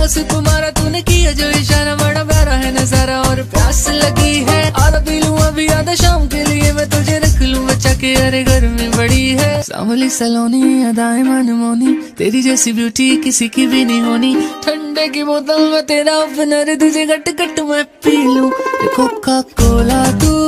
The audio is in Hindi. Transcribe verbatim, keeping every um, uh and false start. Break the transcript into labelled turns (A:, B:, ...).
A: बस तुम्हारा तूने किया जो इशारा, बड़ा प्यारा है नजारा और प्यास लगी है। आधा पी लूं अभी आधा शाम के लिए, मैं तुझे रख लूं बचा के, अरे घर में बड़ी है। सांवली सलोनी अदाएं मनमोनी, तेरी जैसी ब्यूटी किसी की भी नहीं होनी। ठंडे की बोतल में तेरा ओपनर, तुझे गट गट मैं पी लूं। कोका कोला तू